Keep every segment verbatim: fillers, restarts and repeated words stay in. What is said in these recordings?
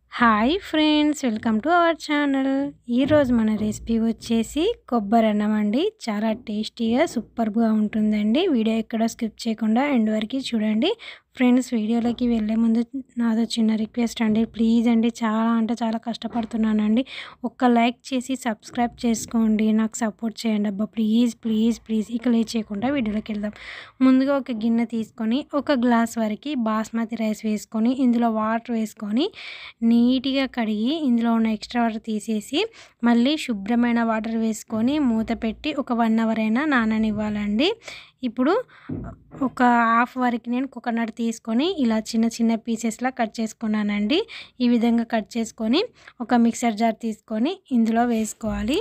Hi friends, welcome to our channel. ఈరోజు మన recipe వచ్చేసి కొబ్బరి అన్నం అండి. చాలా టేస్టీగా సూపర్గా ఉంటుందండి. వీడియో ఎక్కడ స్కిప్ చేయకుండా ఎండ్ వరకు చూడండి. ఫ్రెండ్స్, వీడియోలోకి వెళ్ళే ముందు నాదో చిన్న రిక్వెస్ట్ అండి, ప్లీజ్ అండి, చాలా అంటే చాలా కష్టపడుతున్నానండి. ఒక్క లైక్ చేసి సబ్స్క్రైబ్ చేసుకోండి, నాకు సపోర్ట్ చేయండి అబ్బా, ప్లీజ్ ప్లీజ్ ప్లీజ్. ఇక లేట్ చేయకుండా వీడియోలోకి వెళ్దాం. ముందుగా ఒక గిన్నె తీసుకొని ఒక గ్లాస్ వరకు బాస్మతి రైస్ వేసుకొని ఇందులో వాటర్ వేసుకొని నీట్గా కడిగి ఇందులో ఉన్న ఎక్స్ట్రా వాటర్ తీసేసి మళ్ళీ శుభ్రమైన వాటర్ వేసుకొని మూత పెట్టి ఒక వన్ అవర్ అయినా నాననివ్వాలండి. ఇప్పుడు ఒక హాఫ్ వరకు నేను కోకోనట్ తీసుకొని ఇలా చిన్న చిన్న పీసెస్లా కట్ చేసుకున్నానండి. ఈ విధంగా కట్ చేసుకొని ఒక మిక్సర్ జార్ తీసుకొని ఇందులో వేసుకోవాలి.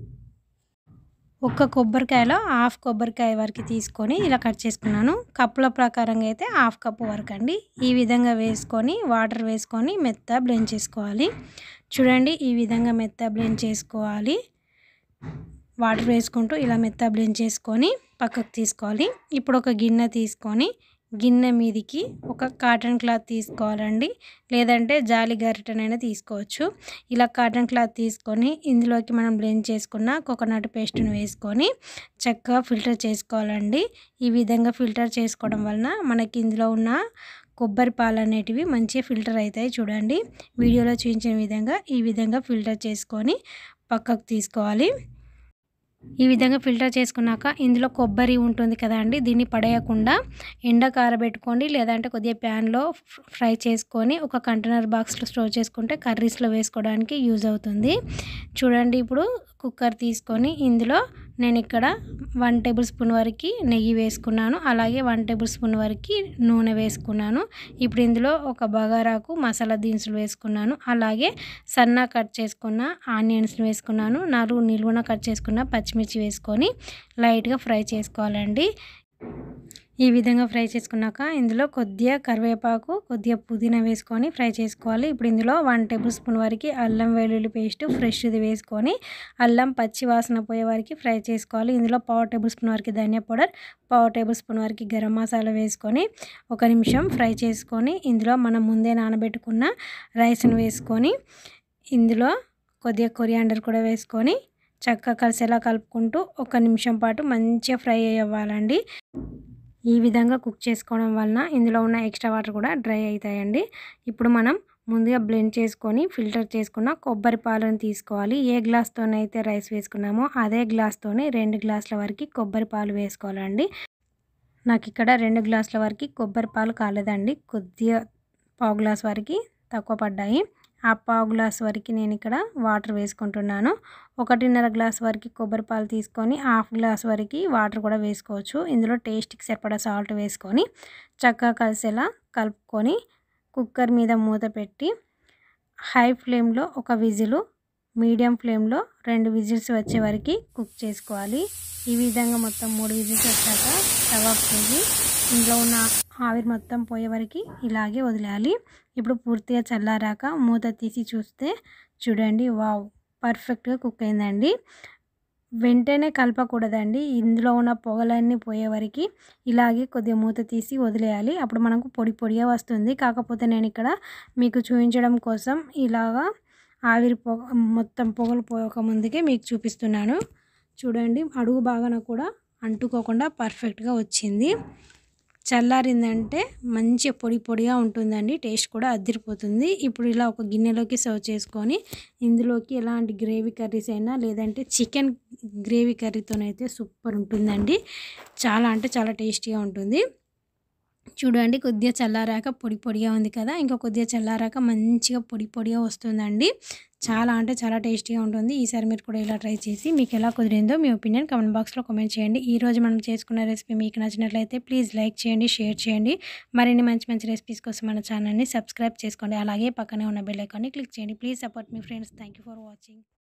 ఒక్క కొబ్బరికాయలో హాఫ్ కొబ్బరికాయ వరకు తీసుకొని ఇలా కట్ చేసుకున్నాను. కప్పుల ప్రకారంగా అయితే హాఫ్ కప్పు వరకు అండి. ఈ విధంగా వేసుకొని వాటర్ వేసుకొని మెత్తగా బ్లెండ్ చేసుకోవాలి. చూడండి, ఈ విధంగా మెత్తగా బ్లెండ్ చేసుకోవాలి. వాటర్ వేసుకుంటూ ఇలా మెత్తగా బ్లెండ్ చేసుకొని పక్కకు తీసుకోవాలి. ఇప్పుడు ఒక గిన్నె తీసుకొని గిన్నె మీదికి ఒక కాటన్ క్లాత్ తీసుకోవాలండి, లేదంటే జాలి గరిటెనైనా తీసుకోవచ్చు. ఇలా కాటన్ క్లాత్ తీసుకొని ఇందులోకి మనం బ్లెండ్ చేసుకున్న కోకోనట్ పేస్ట్ని వేసుకొని చక్కగా ఫిల్టర్ చేసుకోవాలండి. ఈ విధంగా ఫిల్టర్ చేసుకోవడం వలన మనకి ఇందులో ఉన్న కొబ్బరి పాలు అనేటివి మంచిగా ఫిల్టర్ అవుతాయి. చూడండి, వీడియోలో చూపించిన విధంగా ఈ విధంగా ఫిల్టర్ చేసుకొని పక్కకు తీసుకోవాలి. ఈ విధంగా ఫిల్టర్ చేసుకున్నాక ఇందులో కొబ్బరి ఉంటుంది కదా అండి, దీన్ని పడేయకుండా ఎండ కారబెట్టుకోండి, లేదంటే కొద్దిగా ప్యాన్లో ఫ్రై చేసుకొని ఒక కంటైనర్ బాక్స్లో స్టోర్ చేసుకుంటే కర్రీస్లో వేసుకోవడానికి యూజ్ అవుతుంది. చూడండి, ఇప్పుడు కుక్కర్ తీసుకొని ఇందులో నేను ఇక్కడ వన్ టేబుల్ స్పూన్ వరకు నెయ్యి వేసుకున్నాను, అలాగే వన్ టేబుల్ స్పూన్ వరకు నూనె వేసుకున్నాను. ఇప్పుడు ఇందులో ఒక బగారాకు మసాలా దినుసులు వేసుకున్నాను, అలాగే సన్న కట్ చేసుకున్న ఆనియన్స్ వేసుకున్నాను, నాలుగు నిలువున కట్ చేసుకున్న పచ్చిమిర్చి వేసుకొని లైట్గా ఫ్రై చేసుకోవాలండి. ఈ విధంగా ఫ్రై చేసుకున్నాక ఇందులో కొద్దిగా కరివేపాకు, కొద్దిగా పుదీనా వేసుకొని ఫ్రై చేసుకోవాలి. ఇప్పుడు ఇందులో వన్ టేబుల్ స్పూన్ వరకు అల్లం వెల్లుల్లి పేస్ట్ ఫ్రెష్ది వేసుకొని అల్లం పచ్చి వాసన పోయే వరకు ఫ్రై చేసుకోవాలి. ఇందులో పావు టేబుల్ స్పూన్ వరకు ధనియా పౌడర్, పావు టేబుల్ స్పూన్ వరకు గరం మసాలా వేసుకొని ఒక నిమిషం ఫ్రై చేసుకొని ఇందులో మనం ముందే నానబెట్టుకున్న రైస్ని వేసుకొని ఇందులో కొద్దిగా కొరియాండర్ కూడా వేసుకొని చక్కగా కలిసేలా కలుపుకుంటూ ఒక నిమిషం పాటు మంచిగా ఫ్రై అవ్వాలండి. ఈ విధంగా కుక్ చేసుకోవడం వలన ఇందులో ఉన్న ఎక్స్ట్రా వాటర్ కూడా డ్రై అవుతాయండి. ఇప్పుడు మనం ముందుగా బ్లెండ్ చేసుకొని ఫిల్టర్ చేసుకున్న కొబ్బరి పాలను తీసుకోవాలి. ఏ గ్లాస్తోనైతే రైస్ వేసుకున్నామో అదే గ్లాస్తోనే రెండు గ్లాసుల వరకు కొబ్బరి పాలు వేసుకోవాలండి. నాకు ఇక్కడ రెండు గ్లాసుల వరకు కొబ్బరి పాలు కాలేదండి, కొద్దిగా పావు గ్లాస్ వరకు తక్కువ పడ్డాయి. ఆ పావు గ్లాస్ వరకు నేను ఇక్కడ వాటర్ వేసుకుంటున్నాను. ఒకటిన్నర గ్లాస్ వరకు కొబ్బరి పాలు తీసుకొని హాఫ్ గ్లాస్ వరకు వాటర్ కూడా వేసుకోవచ్చు. ఇందులో టేస్ట్కి సరిపడా సాల్ట్ వేసుకొని చక్కగా కలిసేలా కలుపుకొని కుక్కర్ మీద మూత పెట్టి హై ఫ్లేమ్లో ఒక విజిలు, మీడియం ఫ్లేమ్లో రెండు విజిల్స్ వచ్చే వరకు కుక్ చేసుకోవాలి. ఈ విధంగా మొత్తం మూడు విజిల్స్ వచ్చాక స్టవ్ ఆఫ్ చేసి ఇందులో ఉన్న ఆవిరి మొత్తం పోయే వరకు ఇలాగే వదిలేయాలి. ఇప్పుడు పూర్తిగా చల్లారాక మూత తీసి చూస్తే చూడండి, వావ్, పర్ఫెక్ట్గా కుక్ అయిందండి. వెంటనే కలపకూడదండి, ఇందులో ఉన్న పొగలన్నీ పోయే వరకు ఇలాగే కొద్దిగా మూత తీసి వదిలేయాలి. అప్పుడు మనకు పొడి పొడిగా వస్తుంది. కాకపోతే నేను ఇక్కడ మీకు చూపించడం కోసం ఇలాగా ఆవిరి పొగ మొత్తం పొగలు పోయక ముందుకే మీకు చూపిస్తున్నాను. చూడండి, అడుగు బాగాన కూడా అంటుకోకుండా పర్ఫెక్ట్గా వచ్చింది. చల్లారిందంటే మంచిగా పొడి పొడిగా ఉంటుందండి, టేస్ట్ కూడా అదిరిపోతుంది. ఇప్పుడు ఇలా ఒక గిన్నెలోకి సర్వ్ చేసుకొని ఇందులోకి ఎలాంటి గ్రేవీ కర్రీస్ అయినా లేదంటే చికెన్ గ్రేవీ కర్రీతోనైతే సూపర్ ఉంటుందండి. చాలా అంటే చాలా టేస్టీగా ఉంటుంది. చూడండి, కొద్దిగా చల్లారాక పొడి పొడిగా ఉంది కదా, ఇంకా కొద్దిగా చల్లారాక మంచిగా పొడి పొడిగా వస్తుందండి. చాలా అంటే చాలా టేస్టీగా ఉంటుంది. ఈసారి మీరు కూడా ఇలా ట్రై చేసి మీకు ఎలా కుదిరిందో మీ ఒపీనియన్ కామెంట్ బాక్స్లో కామెంట్ చేయండి. ఈరోజు మనం చేసుకున్న రెసిపీ మీకు నచ్చినట్లయితే ప్లీజ్ లైక్ చేయండి, షేర్ చేయండి. మరిన్ని మంచి మంచి రెసిపీస్ కోసం మన ఛానల్ని సబ్స్క్రైబ్ చేసుకోండి, అలాగే పక్కనే ఉన్న బెల్ ఐకాన్ని క్లిక్ చేయండి. ప్లీజ్ సపోర్ట్ మీ friends. Thank you for watching.